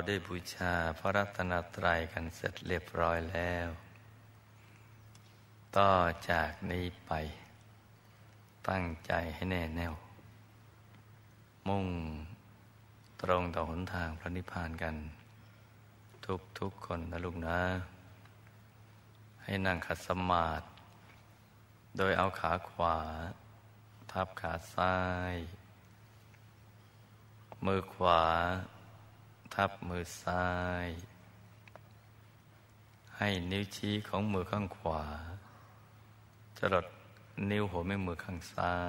ได้บูชาพระรัตนตรัยกันเสร็จเรียบร้อยแล้วต่อจากนี้ไปตั้งใจให้แน่แน่วมุ่งตรงต่อหนทางพระนิพพานกันทุกคนนะลูกนะให้นั่งขัดสมาธิโดยเอาขาขวาทับขาซ้ายมือขวาทับมือซ้ายให้นิ้วชี้ของมือข้างขวาจรดนิ้วหัวแม่มือข้างซ้า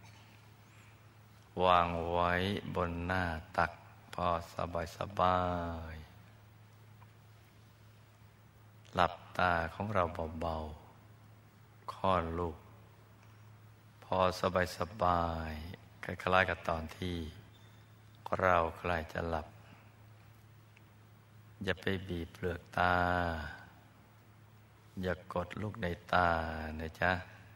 ยวางไว้บนหน้าตักพอสบายหลับตาของเราเบาๆค่อนลูกพอสบายคล้ายๆกับตอนที่เราใกล้จะหลับอย่าไปบีบเปลือกตาอย่ากดลูกในตานะจ๊ะ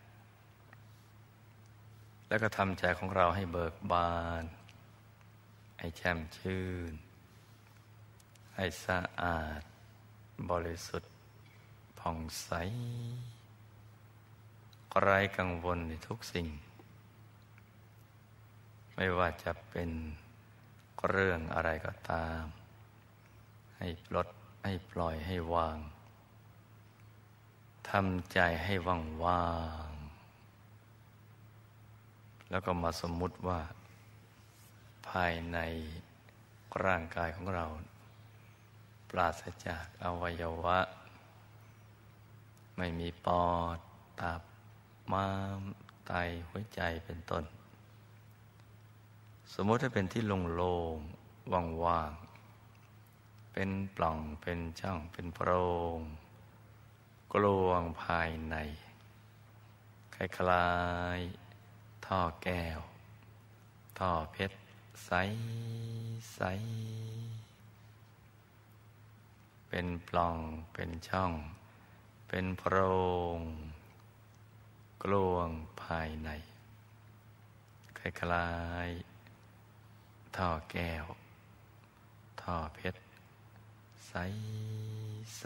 แล้วก็ทำใจของเราให้เบิกบานให้แช่มชื่นให้สะอาดบริสุทธิ์ผ่องใสไร้กังวลในทุกสิ่งไม่ว่าจะเป็นเรื่องอะไรก็ตามให้ปลดให้ปล่อยให้วางทำใจให้ว่างๆแล้วก็มาสมมุติว่าภายในร่างกายของเราปราศจากอวัยวะไม่มีปอดตับม้ามไตหัวใจเป็นต้นสมมติให้เป็นที่โล่งๆว่างๆเป็นปล่องเป็นช่องเป็นโพรงกลวงภายในคล้ายๆท่อแก้วท่อเพชรใสเป็นปล่องเป็นช่องเป็นโพรงกลวงภายในคล้ายๆท่อแก้วท่อเพชรใส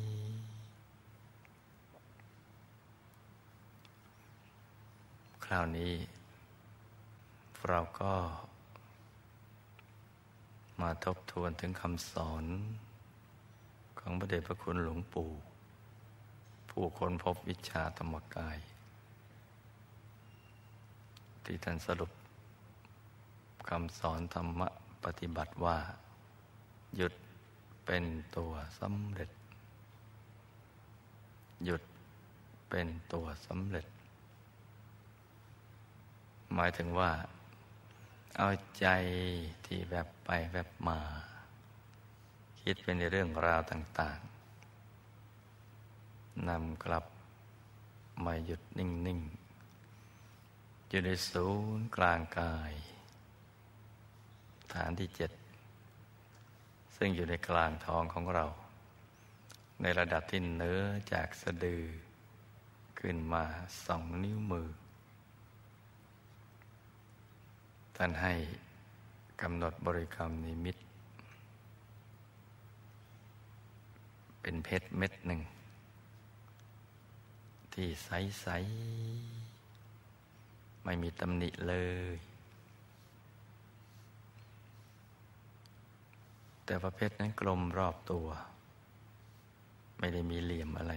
คราวนี้เราก็มาทบทวนถึงคำสอนของพระเดชพระคุณหลวงปู่ผู้ค้นพบวิชาธรรมกายที่ท่านสรุปคำสอนธรรมะปฏิบัติว่าหยุดเป็นตัวสำเร็จหยุดเป็นตัวสำเร็จหมายถึงว่าเอาใจที่แวบไปแวบมาคิดเป็นในเรื่องราวต่างๆนำกลับมาหยุดนิ่งๆอยู่ในศูนย์กลางกายฐานที่7ซึ่งอยู่ในกลางท้องของเราในระดับที่เหนือจากสะดือขึ้นมา2 นิ้วมือท่านให้กำหนดบริกรรมนิมิตเป็นเพชรเม็ดหนึ่งที่ใสๆไม่มีตำหนิเลยแต่ว่าเพชรนั้นกลมรอบตัวไม่ได้มีเหลี่ยมอะไร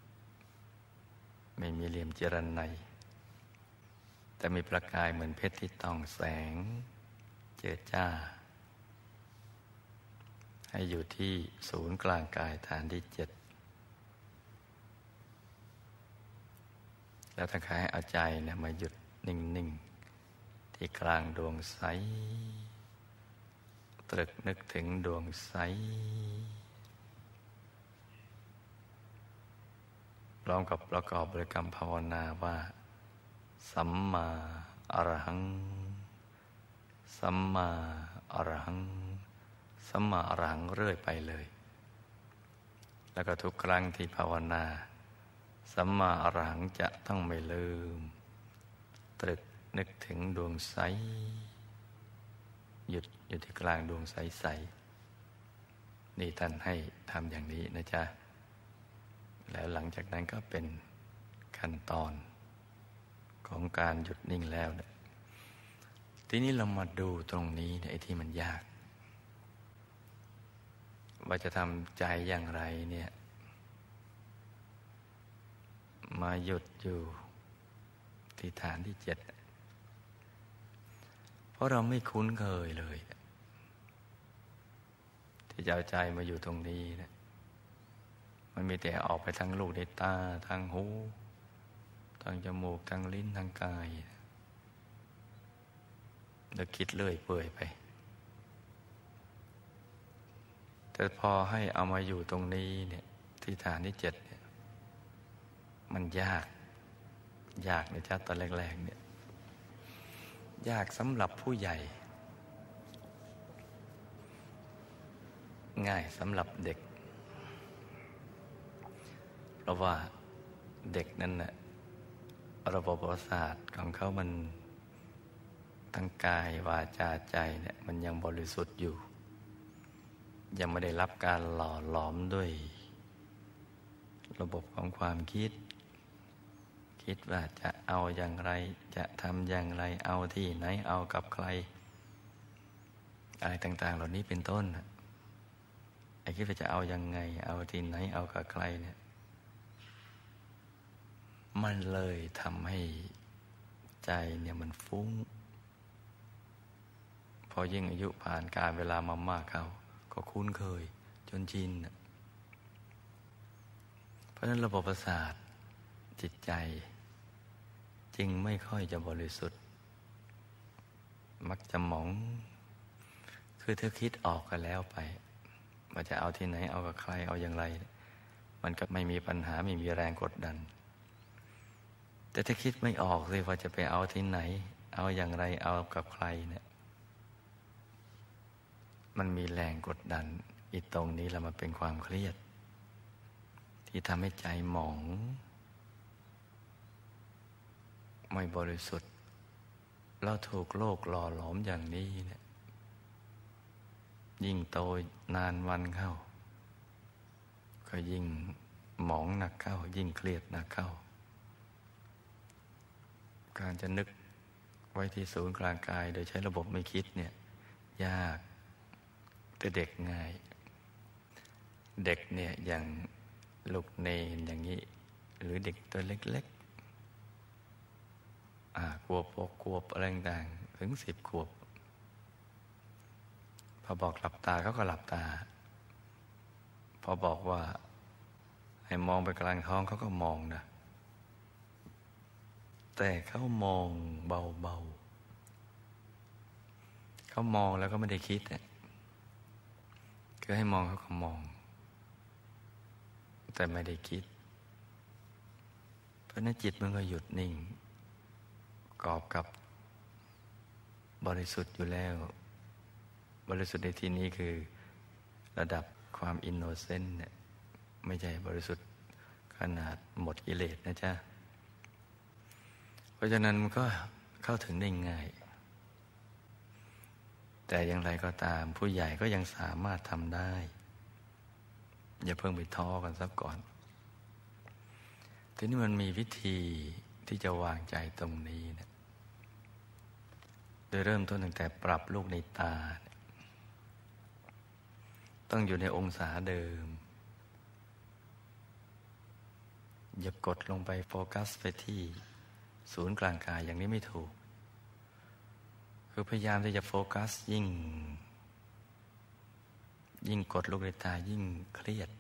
ไม่มีเหลี่ยมเจรไนแต่มีประกายเหมือนเพชรที่ต้องแสงเจิดจ้าให้อยู่ที่ศูนย์กลางกายฐานที่7แล้วท่านให้เอาใจเนี่ยมาหยุดนิ่งๆที่กลางดวงใสตรึกนึกถึงดวงใสพร้อมกับประกอบบริกรรมภาวนาว่าสัมมาอรหังสัมมาอรหังสัมมาอรหังเรื่อยไปเลยแล้วก็ทุกครั้งที่ภาวนาสัมมาอรหังจะต้องไม่ลืมตรึกนึกถึงดวงใสหยุดอยู่ที่กลางดวงใสนี่ท่านให้ทำอย่างนี้นะจ๊ะแล้วหลังจากนั้นก็เป็นขั้นตอนของการหยุดนิ่งแล้วเนี่ยทีนี้เรามาดูตรงนี้เนี่ยไอ้ที่มันยากว่าจะทำใจอย่างไรเนี่ยมาหยุดอยู่ที่ฐานที่7เพราะเราไม่คุ้นเคยเลยที่จะเอาใจมาอยู่ตรงนี้นะมันมีแต่ออกไปทางลูกในตาทางหูทางจมูกทางลิ้นทางกายแล้วคิดเลื่อยเปื่อยไปแต่พอให้เอามาอยู่ตรงนี้เนี่ยที่ฐานที่7เนี่ยมันยากนะจ๊ะตอนแรกๆเนี่ยยากสำหรับผู้ใหญ่ง่ายสำหรับเด็กเพราะว่าเด็กนั้นน่ะระบบประสาทของเขามันทั้งกายวาจาใจเนี่ยมันยังบริสุทธิ์อยู่ยังไม่ได้รับการหล่อหลอมด้วยระบบของความคิดว่าจะเอาอย่างไรจะทำอย่างไรเอาที่ไหนเอากับใครอะไรต่างๆเหล่านี้เป็นต้นไอ้คิดว่าจะเอายังไงเอาที่ไหนเอากับใครเนี่ยมันเลยทำให้ใจเนี่ยมันฟุ้งพอยิ่งอายุผ่านการเวลามามากเข้าก็คุ้นเคยจนชินเพราะฉะนั้นระบบประสาทจิตใจจึงไม่ค่อยจะบริสุทธิ์มักจะหมองคือเธอคิดออกกันแล้วไปว่าจะเอาที่ไหนเอากับใครเอาอย่างไรมันก็ไม่มีปัญหาไม่มีแรงกดดันแต่ถ้าคิดไม่ออกเลยว่าจะไปเอาที่ไหนเอาอย่างไรเอากับใครเนี่ยมันมีแรงกดดันอีตรงนี้แล้วมันเป็นความเครียดที่ทำให้ใจหมองไม่บริสุทธิ์เราถูกโลกหล่อหลอมอย่างนี้เนี่ยยิ่งโตนานวันเข้าก็ยิ่งหมองหนักเข้ายิ่งเครียดหนักเข้าการจะนึกไว้ที่ศูนย์กลางกายโดยใช้ระบบไม่คิดเนี่ยยากแต่เด็กง่ายเด็กเนี่ยอย่างลูกเนนอย่างนี้หรือเด็กตัวเล็กๆขวบ6 ขวบอะไรต่างๆถึง10 ขวบพอบอกหลับตาเขาก็หลับตาพอบอกว่าให้มองไปกลางท้องเขาก็มองนะแต่เขามองเบาๆเขามองแล้วก็ไม่ได้คิดคือให้มองเขาก็มองแต่ไม่ได้คิดเพราะนั้นจิตมันก็หยุดนิ่งกอบกับบริสุทธิ์อยู่แล้วบริสุทธิ์ในที่นี้คือระดับความอินโนเซนต์เนี่ยไม่ใช่บริสุทธิ์ขนาดหมดกิเลสนะจ๊ะเพราะฉะนั้นมันก็เข้าถึงได้ง่ายแต่อย่างไรก็ตามผู้ใหญ่ก็ยังสามารถทำได้อย่าเพิ่งไปท้อกันซะก่อนทีนี้มันมีวิธีที่จะวางใจตรงนี้นะโดยเริ่มต้นตั้งแต่ปรับลูกในตาต้องอยู่ในองศาเดิมอย่ากดลงไปโฟกัสไปที่ศูนย์กลางกายอย่างนี้ไม่ถูกคือพยายามที่จะโฟกัสยิ่งกดลูกในตายิ่งเครียด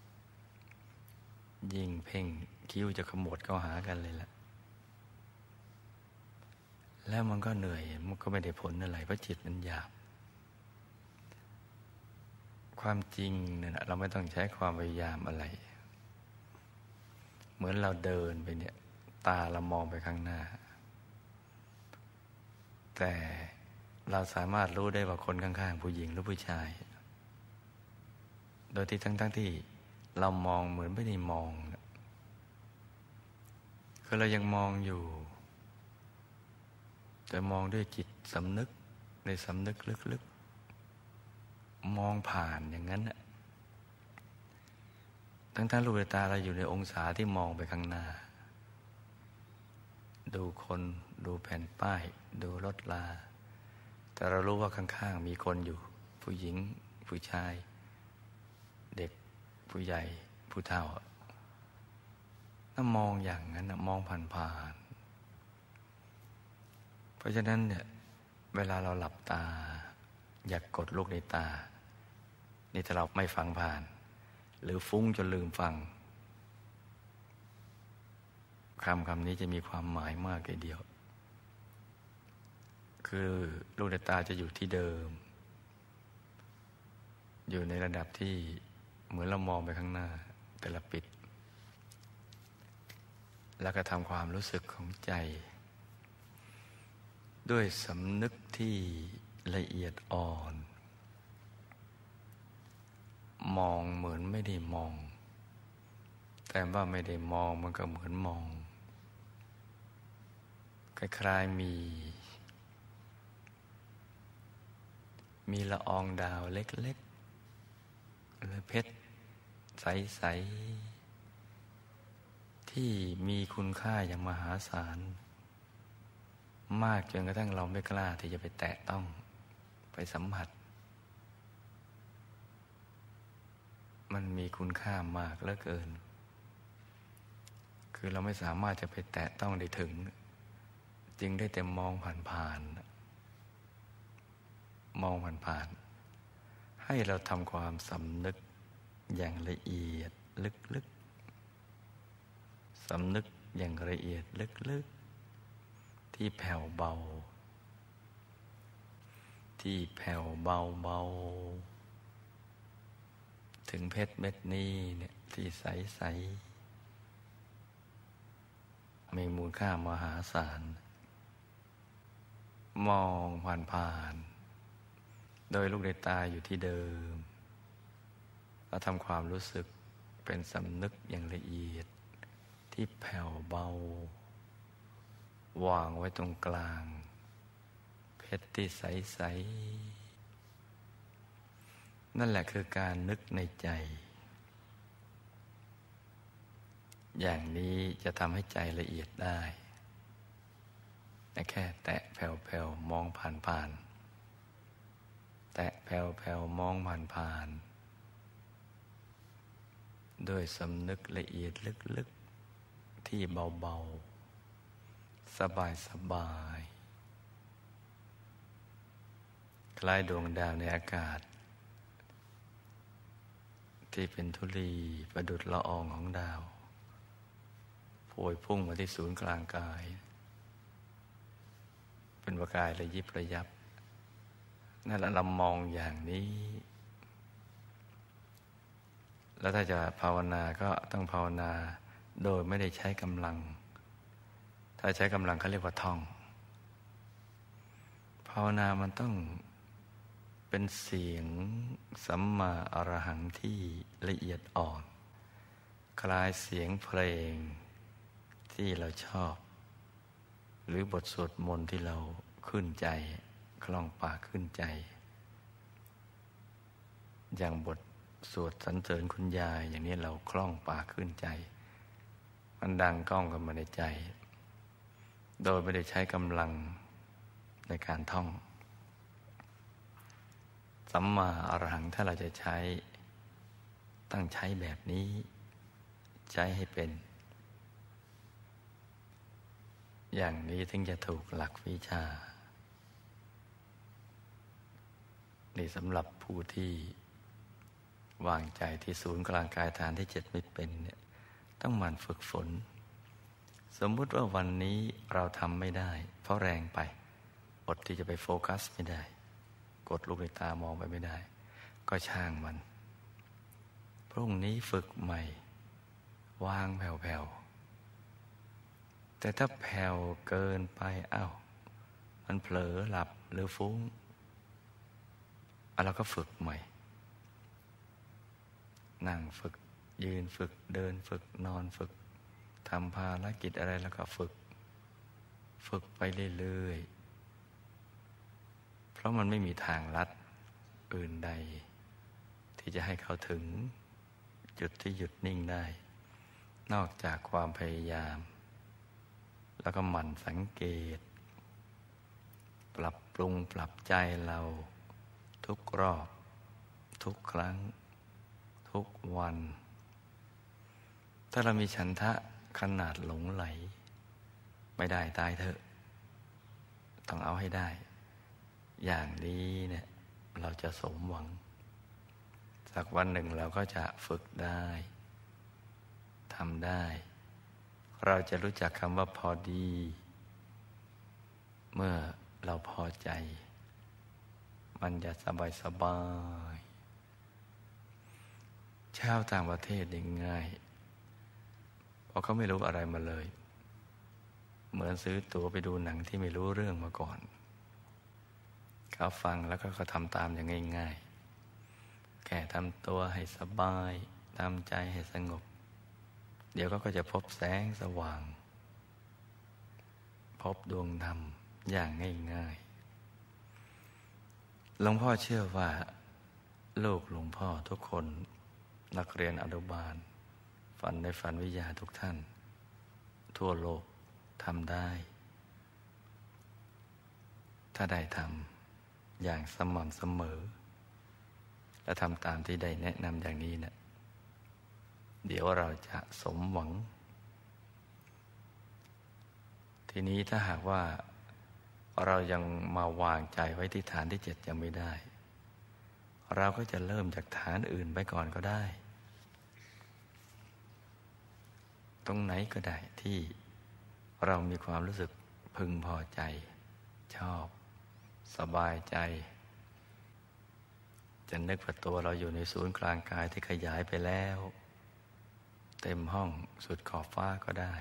ยิ่งเพ่งคิ้วจะขมวดเข้าหากันเลยล่ะแล้วมันก็เหนื่อยมันก็ไม่ได้ผลอะไรเพราะจิตมันหยาบความจริงเนี่ยเราไม่ต้องใช้ความพยายามอะไรเหมือนเราเดินไปเนี่ยตาเรามองไปข้างหน้าแต่เราสามารถรู้ได้ว่าคนข้างๆผู้หญิงหรือผู้ชายโดยที่ทั้งที่เรามองเหมือนไม่ได้มองคือเรายังมองอยู่แต่มองด้วยจิตสำนึกในสำนึกลึกๆมองผ่านอย่างนั้นทั้งลูกตาเราอยู่ในองศาที่มองไปข้างหน้าดูคนดูแผ่นป้ายดูรถลาแต่เรารู้ว่าข้างๆมีคนอยู่ผู้หญิงผู้ชายเด็กผู้ใหญ่ผู้เฒ่าถ้ามองอย่างนั้นมองผ่านๆเพราะฉะนั้นเนี่ยเวลาเราหลับตาอย่ากกดลูกในตานี่ถ้าเราไม่ฟังผ่านหรือฟุ้งจนลืมฟังคำนี้จะมีความหมายมากทีเดียวคือลูกในตาจะอยู่ที่เดิมอยู่ในระดับที่เหมือนเรามองไปข้างหน้าแต่ละปิดแล้วก็ทำความรู้สึกของใจด้วยสำนึกที่ละเอียดอ่อนมองเหมือนไม่ได้มองแต่ว่าไม่ได้มองมันก็เหมือนมองคล้ายๆมีละอองดาวเล็กๆหรือเพชรใสๆที่มีคุณค่าอย่างมหาศาลมากจนกระทั่งเราไม่กล้าที่จะไปแตะต้องไปสัมผัสมันมีคุณค่ามากเหลือเกินคือเราไม่สามารถจะไปแตะต้องได้ถึงจึงได้แต่มองผ่านๆมองผ่านๆให้เราทำความสำนึกอย่างละเอียดลึกๆสำนึกอย่างละเอียดลึกๆที่แผ่วเบาที่แผ่วเบาถึงเพชรเม็ดนี้เนี่ยที่ใสๆมีมูลค่ามหาศาลมองผ่านๆโดยลูกในตาอยู่ที่เดิมเราทำความรู้สึกเป็นสำนึกอย่างละเอียดที่แผ่วเบาวางไว้ตรงกลางเพชรที่ใสๆนั่นแหละคือการนึกในใจอย่างนี้จะทำให้ใจละเอียดได้แค่แตะแผ่วๆมองผ่านๆแตะแผ่วๆมองผ่านๆด้วยสำนึกละเอียดลึกๆที่เบาๆสบายๆคล้ายดวงดาวในอากาศที่เป็นธุลีประดุจละอองของดาวโผล่พุ่งมาที่ศูนย์กลางกายเป็นประกายระยิบระยับนั่นแหละเรามองอย่างนี้แล้วถ้าจะภาวนาก็ต้องภาวนาโดยไม่ได้ใช้กำลังถ้าใช้กำลังเขาเรียกว่าท่องภาวนามันต้องเป็นเสียงสัมมาอรหังที่ละเอียดอ่อนคล้ายเสียงเพลงที่เราชอบหรือบทสวดมนต์ที่เราขึ้นใจคล่องปากขึ้นใจอย่างบทสวดสรรเสริญคุณยายอย่างนี้เราคล่องปากขึ้นใจมันดังก้องกันมาในใจโดยไม่ได้ใช้กำลังในการท่องสัมมาอรหังถ้าเราจะใช้ต้องใช้แบบนี้ใช้ให้เป็นอย่างนี้ถึงจะถูกหลักวิชานี่สำหรับผู้ที่วางใจที่ศูนย์กลางกายฐานที่7ไม่เป็นเนี่ยต้องหมั่นฝึกฝนสมมุติว่าวันนี้เราทำไม่ได้เพราะแรงไปอดที่จะไปโฟกัสไม่ได้กดลูกในตามองไปไม่ได้ก็ช่างมันพรุ่งนี้ฝึกใหม่วางแผ่วๆแต่ถ้าแผ่วเกินไปมันเผลอหลับหรือฟุ้งเราก็ฝึกใหม่นั่งฝึกยืนฝึกเดินฝึกนอนฝึกทำภารกิจอะไรแล้วก็ฝึกไปเรื่อยๆเพราะมันไม่มีทางลัดอื่นใดที่จะให้เขาถึงจุดที่หยุดนิ่งได้นอกจากความพยายามแล้วก็หมั่นสังเกตปรับปรุงปรับใจเราทุกรอบทุกครั้งทุกวันถ้าเรามีฉันทะขนาดหลงไหลไม่ได้ตายเถอะต้องเอาให้ได้อย่างนี้เนี่ยเราจะสมหวังสักวันหนึ่งเราก็จะฝึกได้ทำได้เราจะรู้จักคำว่าพอดีเมื่อเราพอใจมันจะสบายชาวต่างประเทศยังง่ายเพราะเขาไม่รู้อะไรมาเลยเหมือนซื้อตั๋วไปดูหนังที่ไม่รู้เรื่องมาก่อนเขาฟังแล้วก็เขาทำตามอย่างง่ายๆแค่ทำตัวให้สบายทำใจให้สงบเดี๋ยวก็จะพบแสงสว่างพบดวงธรรมอย่างง่ายๆหลวงพ่อเชื่อว่าลูกหลวงพ่อทุกคนนักเรียนอนุบาลฝันในฝันวิทยาทุกท่านทั่วโลกทำได้ถ้าได้ทำอย่างสม่ำเสมอและทำตามที่ได้แนะนำอย่างนี้นะเดี๋ยวเราจะสมหวังทีนี้ถ้าหากว่าเรายังมาวางใจไว้ที่ฐานที่7ยังไม่ได้เราก็จะเริ่มจากฐานอื่นไปก่อนก็ได้ตรงไหนก็ได้ที่เรามีความรู้สึกพึงพอใจชอบสบายใจจะนึกว่าตัวเราอยู่ในศูนย์กลางกายที่ขยายไปแล้วเต็มห้องสุดขอบฟ้าก็ได้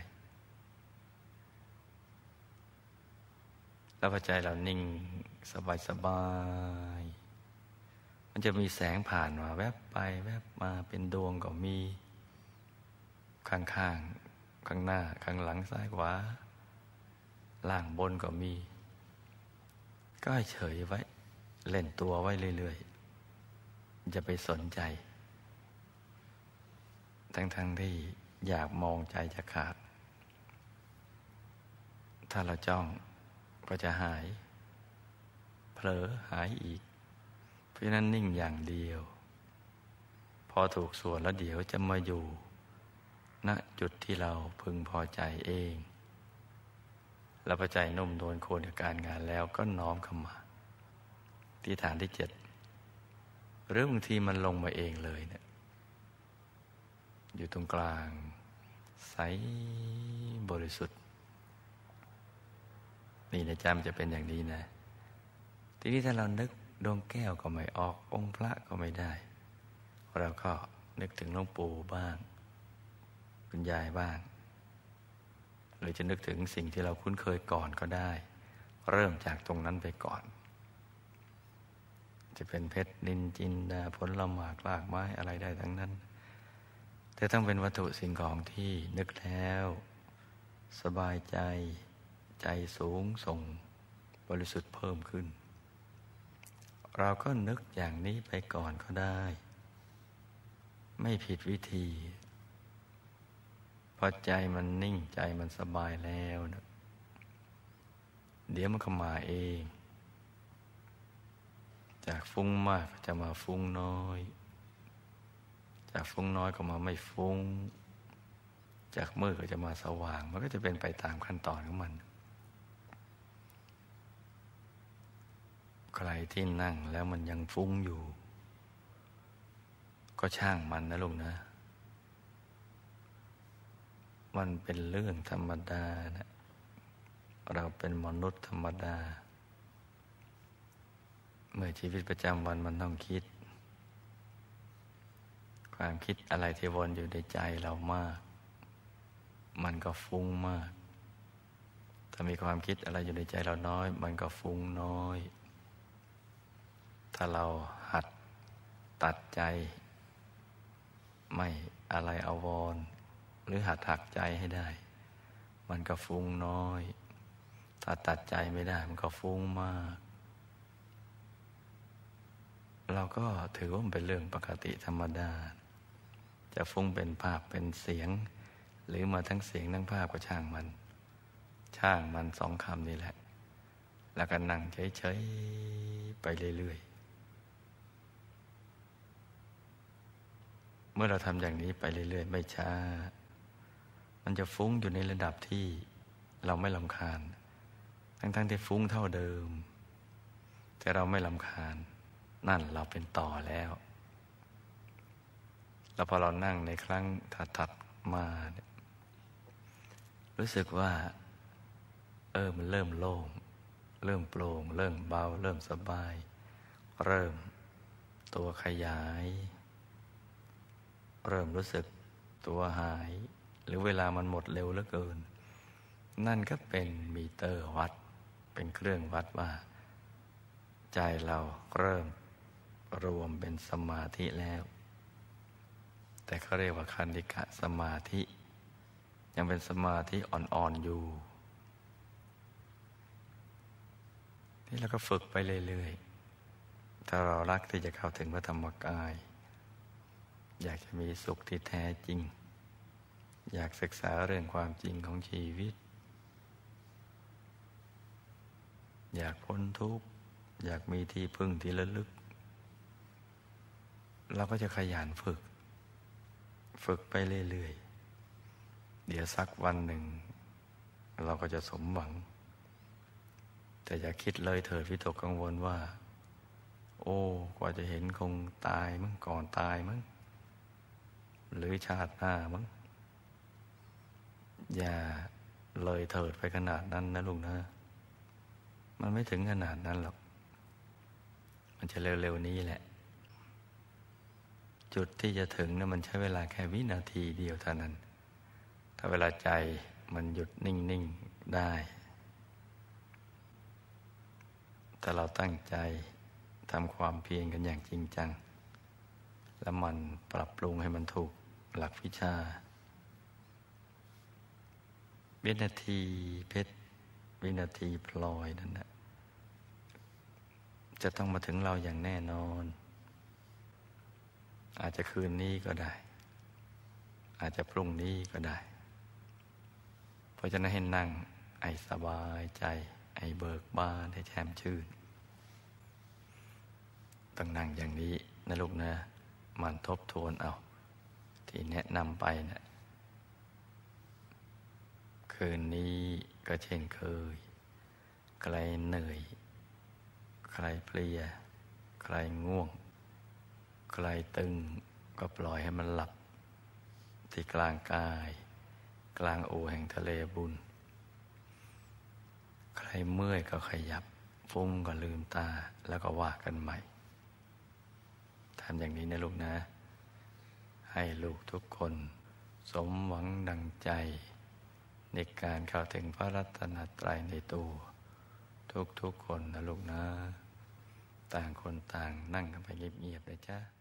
แล้วพอใจเรานิ่งสบายมันจะมีแสงผ่านมาแวบไปแวบมาเป็นดวงก็มีข้างข้างหน้าข้างหลังซ้ายขวาล่างบนก็มีก็ให้เฉยไว้เล่นตัวไว้เรื่อยๆจะไปสนใจทั้งที่อยากมองใจจะขาดถ้าเราจ้องก็จะหายเผลอหายอีกเพราะฉะนั้นนิ่งอย่างเดียวพอถูกส่วนแล้วเดี๋ยวจะมาอยู่ณจุดที่เราพึงพอใจเองแล้วพอใจนุ่มนวลโคนกับการงานแล้วก็น้อมเข้ามาที่ฐานที่7หรือบางทีมันลงมาเองเลยเนี่ยอยู่ตรงกลางใสบริสุทธิ์นี่นะจ๊ะมันจะเป็นอย่างนี้นะทีนี้ถ้าเรานึกดวงแก้วก็ไม่ออกองค์พระก็ไม่ได้เราก็นึกถึงหลวงปู่บ้างคุณยายบ้างหรือจะนึกถึงสิ่งที่เราคุ้นเคยก่อนก็ได้เริ่มจากตรงนั้นไปก่อนจะเป็นเพชรนินจินดาผลหมากรากไม้อะไรได้ทั้งนั้นแต่ต้องเป็นวัตถุสิ่งของที่นึกแล้วสบายใจใจสูงส่งบริสุทธิ์เพิ่มขึ้นเราก็นึกอย่างนี้ไปก่อนก็ได้ไม่ผิดวิธีพอใจมันนิ่งใจมันสบายแล้วนะเดี๋ยวมันก็มาเองจากฟุ้งมากก็จะมาฟุ้งน้อยจากฟุ้งน้อยก็มาไม่ฟุ้งจากมืดก็จะมาสว่างมันก็จะเป็นไปตามขั้นตอนของมันใครที่นั่งแล้วมันยังฟุ้งอยู่ก็ช่างมันนะลูกนะมันเป็นเรื่องธรรมดานะเราเป็นมนุษย์ธรรมดาเมื่อชีวิตประจำวันมันต้องคิดความคิดอะไรที่วนอยู่ในใจเรามากมันก็ฟุ้งมากถ้ามีความคิดอะไรอยู่ในใจเราน้อยมันก็ฟุ้งน้อยถ้าเราหัดตัดใจไม่อะไรอาวรณ์หรือหัดหักใจให้ได้มันก็ฟุ้งน้อยถ้าตัดใจไม่ได้มันก็ฟุ้งมากเราก็ถือว่ามันเป็นเรื่องปกติธรรมดาจะฟุ้งเป็นภาพเป็นเสียงหรือมาทั้งเสียงทั้งภาพก็ช่างมันสองคำนี่แหละแล้วก็นั่งเฉยๆไปเรื่อยๆเมื่อเราทำอย่างนี้ไปเรื่อยๆไม่ช้ามันจะฟุ้งอยู่ในระดับที่เราไม่รำคาญทั้งที่ฟุ้งเท่าเดิมแต่เราไม่รำคาญนั่นเราเป็นต่อแล้วแล้วพอเรานั่งในครั้งถัดมาเนี่ยรู้สึกว่ามันเริ่มโล่งเริ่มโปร่งเริ่มเบาเริ่มสบายเริ่มตัวขยายเริ่มรู้สึกตัวหายหรือเวลามันหมดเร็วเหลือเกินนั่นก็เป็นมีเตอร์วัดเป็นเครื่องวัดว่าใจเราเริ่มรวมเป็นสมาธิแล้วแต่เขาเรียกว่าคันธิกะสมาธิยังเป็นสมาธิอ่อนๆอยู่นี่เราก็ฝึกไปเรื่อยๆถ้าเรารักที่จะเข้าถึงพระธรรมกายอยากจะมีสุขที่แท้จริงอยากศึกษาเรื่องความจริงของชีวิตอยากพ้นทุกข์อยากมีที่พึ่งที่ระลึกเราก็จะขยันฝึกไปเรื่อยๆเดี๋ยวสักวันหนึ่งเราก็จะสมหวังแต่อย่าคิดเลยเถิดวิตกกังวลว่ากว่าจะเห็นคงตายมั้งก่อนตายมั้งหรือชาติหน้ามั้งอย่าเลยเถิดไปขนาดนั้นนะลูกนะมันไม่ถึงขนาดนั้นหรอกมันจะเร็วๆนี้แหละจุดที่จะถึงนะมันใช้เวลาแค่วินาทีเดียวเท่านั้นถ้าเวลาใจมันหยุดนิ่งๆได้ถ้าเราตั้งใจทำความเพียรกันอย่างจริงจังแล้วมันปรับปรุงให้มันถูกหลักวิชาวินาทีเพชรวินาทีพลอยนั่นนะจะต้องมาถึงเราอย่างแน่นอนอาจจะคืนนี้ก็ได้อาจจะพรุ่งนี้ก็ได้เพราะฉะนั้นให้นั่งไอ้สบายใจไอ้เบิกบานให้แช่มชื่นต้องนั่งอย่างนี้นะลูกนะมันทบทวนเอาที่แนะนำไปนะคืนนี้ก็เช่นเคยใครเหนื่อยใครเพลียใครง่วงใครตึงก็ปล่อยให้มันหลับที่กลางกายกลางโอแห่งทะเลบุญใครเมื่อยก็ขยับฟุ้งก็ลืมตาแล้วก็ว่ากันใหม่ทำอย่างนี้นะลูกนะให้ลูกทุกคนสมหวังดังใจในการเข้าถึงพระรัตนตรัยในตัวทุกคนนะลูกนะต่างคนต่างนั่งกันไปเงียบๆเลยจ้ะ